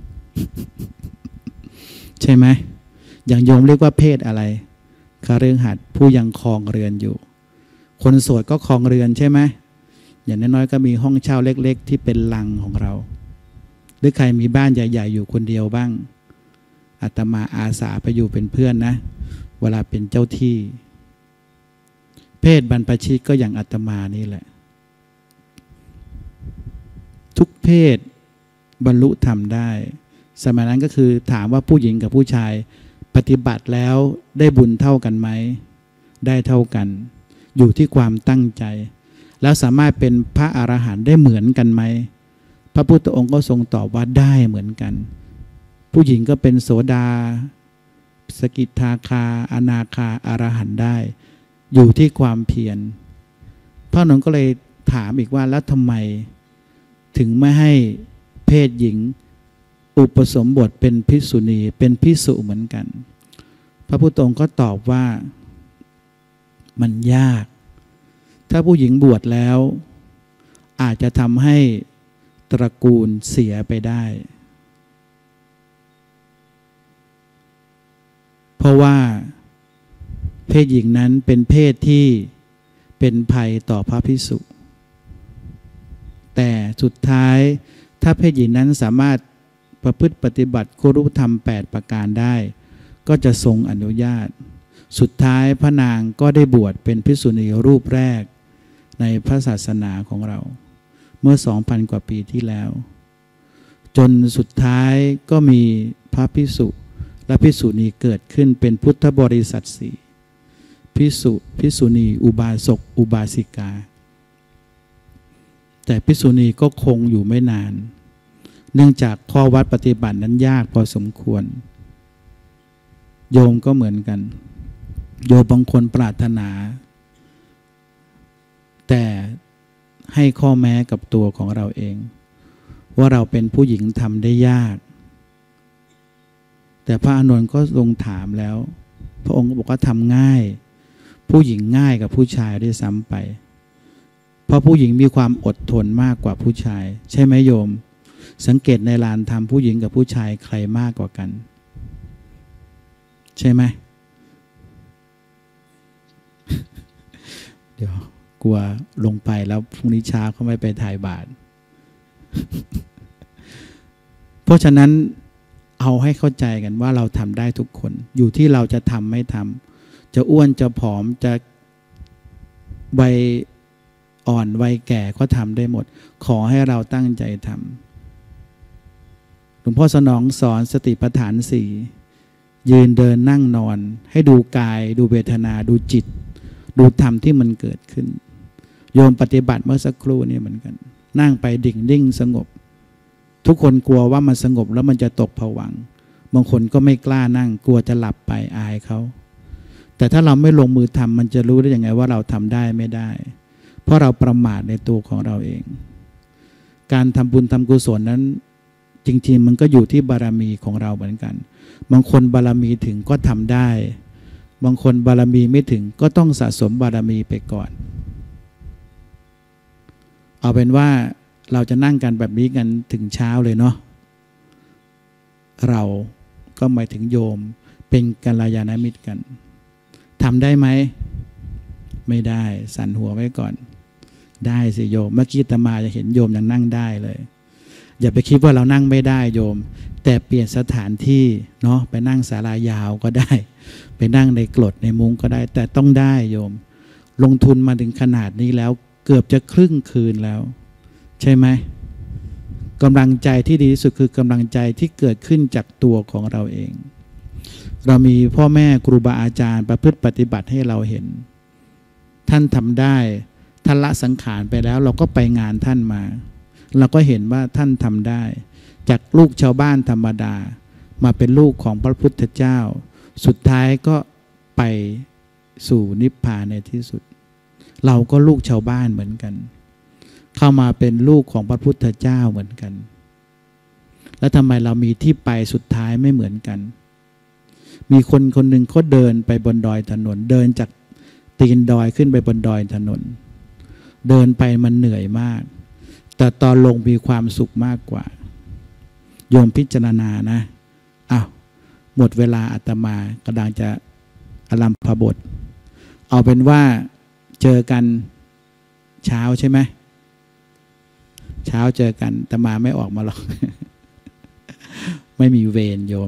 ใช่ไหมอย่างโยมเรียกว่าเพศอะไรคฤหัสถ์ผู้ยังครองเรือนอยู่คนโสดก็ครองเรือนใช่ไหมอย่างน้อยๆก็มีห้องเช่าเล็กๆที่เป็นลังของเราหรือใครมีบ้านใหญ่ๆอยู่คนเดียวบ้างอาตมาอาสาไปอยู่เป็นเพื่อนนะเวลาเป็นเจ้าที่เพศบรรพชิตก็อย่างอาตมานี่แหละทุกเพศบรรลุธรรมได้สมัยนั้นก็คือถามว่าผู้หญิงกับผู้ชายปฏิบัติแล้วได้บุญเท่ากันไหมได้เท่ากันอยู่ที่ความตั้งใจแล้วสามารถเป็นพระอรหันต์ได้เหมือนกันไหมพระพุทธองค์ก็ทรงตอบว่าได้เหมือนกันผู้หญิงก็เป็นโสดาสกิทาคาอนาคาอรหันต์ได้อยู่ที่ความเพียรพระอานนท์ก็เลยถามอีกว่าแล้วทำไมถึงไม่ให้เพศหญิงอุปสมบทเป็นภิกษุณีเป็นภิกษุเหมือนกันพระพุทธองค์ก็ตอบว่ามันยากถ้าผู้หญิงบวชแล้วอาจจะทำให้ตระกูลเสียไปได้เพราะว่าเพศหญิงนั้นเป็นเพศที่เป็นภัยต่อพระภิกษุแต่สุดท้ายถ้าเพศหญิงนั้นสามารถประพฤติปฏิบัติคุรุธรรม8 ประการได้ก็จะทรงอนุญาตสุดท้ายพระนางก็ได้บวชเป็นภิกษุณีรูปแรกในพระศาสนาของเราเมื่อ 2,000 กว่าปีที่แล้วจนสุดท้ายก็มีพระภิกษุและภิกษุณีเกิดขึ้นเป็นพุทธบริษัท4ภิกษุภิกษุณีอุบาสกอุบาสิกาแต่ภิกษุณีก็คงอยู่ไม่นานเนื่องจากข้อวัดปฏิบัตินั้นยากพอสมควรโยมก็เหมือนกันโยมบางคนปรารถนาแต่ให้ข้อแม้กับตัวของเราเองว่าเราเป็นผู้หญิงทำได้ยากแต่พระอานนท์ก็ทรงถามแล้วพระองค์บอกว่าทำง่ายผู้หญิงง่ายกับผู้ชายด้วยซ้ำไปเพราะผู้หญิงมีความอดทนมากกว่าผู้ชายใช่ไหมโยมสังเกตในลานธรรมผู้หญิงกับผู้ชายใครมากกว่ากันใช่ไหม เดี๋ยวกลัวลงไปแล้วพรุ่งนี้เช้าเขาไม่ไปถ่ายบาตร เพราะฉะนั้นเอาให้เข้าใจกันว่าเราทำได้ทุกคนอยู่ที่เราจะทำไม่ทำจะอ้วนจะผอมจะวัยอ่อนวัยแก่ก็ทำได้หมดขอให้เราตั้งใจทำหลวงพ่อสนองสอนสติปัฏฐาน4ยืนเดินนั่งนอนให้ดูกายดูเวทนาดูจิตดูธรรมที่มันเกิดขึ้นโยมปฏิบัติเมื่อสักครู่นี้เหมือนกันนั่งไปดิ่งนิ่งสงบทุกคนกลัวว่ามันสงบแล้วมันจะตกผวังค์บางคนก็ไม่กล้านั่งกลัวจะหลับไปอายเขาแต่ถ้าเราไม่ลงมือทำมันจะรู้ได้ยังไงว่าเราทำได้ไม่ได้เพราะเราประมาทในตัวของเราเองการทำบุญทำกุศลนั้นจริงๆมันก็อยู่ที่บารมีของเราเหมือนกันบางคนบารมีถึงก็ทำได้บางคนบารมีไม่ถึงก็ต้องสะสมบารมีไปก่อนเอาเป็นว่าเราจะนั่งกันแบบนี้กันถึงเช้าเลยเนาะเราก็หมายถึงโยมเป็นกัลยาณมิตรกันทำได้ไหมไม่ได้สั่นหัวไว้ก่อนได้สิโยมเมื่อกี้อาตมาจะเห็นโยมยังนั่งได้เลยอย่าไปคิดว่าเรานั่งไม่ได้โยมแต่เปลี่ยนสถานที่เนาะไปนั่งศาลายาวก็ได้ไปนั่งในกรดในมุ้งก็ได้แต่ต้องได้โยมลงทุนมาถึงขนาดนี้แล้วเกือบจะครึ่งคืนแล้วใช่ไหมกำลังใจที่ดีที่สุดคือกำลังใจที่เกิดขึ้นจากตัวของเราเองเรามีพ่อแม่ครูบาอาจารย์ประพฤติปฏิบัติให้เราเห็นท่านทำได้ท่านละสังขารไปแล้วเราก็ไปงานท่านมาเราก็เห็นว่าท่านทำได้จากลูกชาวบ้านธรรมดามาเป็นลูกของพระพุทธเจ้าสุดท้ายก็ไปสู่นิพพานในที่สุดเราก็ลูกชาวบ้านเหมือนกันเข้ามาเป็นลูกของพระพุทธเจ้าเหมือนกันแล้วทำไมเรามีที่ไปสุดท้ายไม่เหมือนกันมีคนคนหนึ่งเขาเดินไปบนดอยถนนเดินจากตีนดอยขึ้นไปบนดอยถนนเดินไปมันเหนื่อยมากแต่ตอนลงมีความสุขมากกว่าโยมพิจารณานะอ้าวหมดเวลาอาตมากำลังจะอารัมภบทเอาเป็นว่าเจอกันเช้าใช่ไหมเช้าเจอกันอาตมาไม่ออกมาหรอก ไม่มีเวรโยม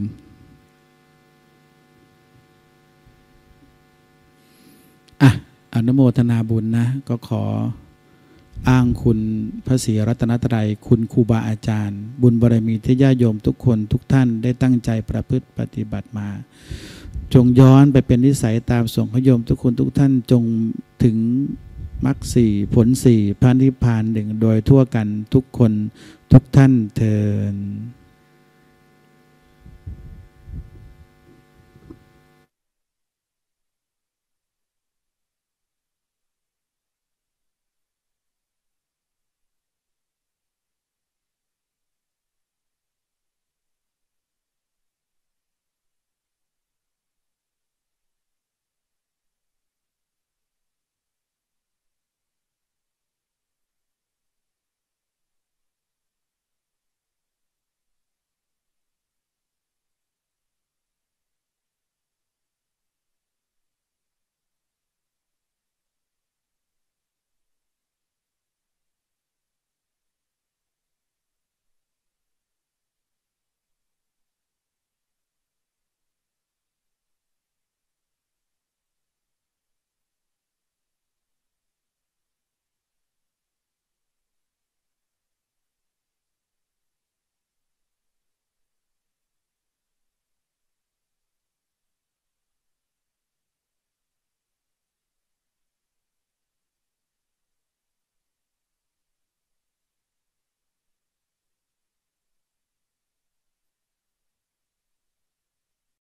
อนุโมทนาบุญนะก็ขออ้างคุณพระศรีรัตนตรัยคุณครูบาอาจารย์บุญบารมีที่ญาติโยมทุกคนทุกท่านได้ตั้งใจประพฤติปฏิบัติมาจงย้อนไปเป็นนิสัยตามส่งของโยมทุกคนทุกท่านจงถึงมรรคสี่ผลสี่พระนิพพานหนึ่งโดยทั่วกันทุกคนทุกท่านเทอญ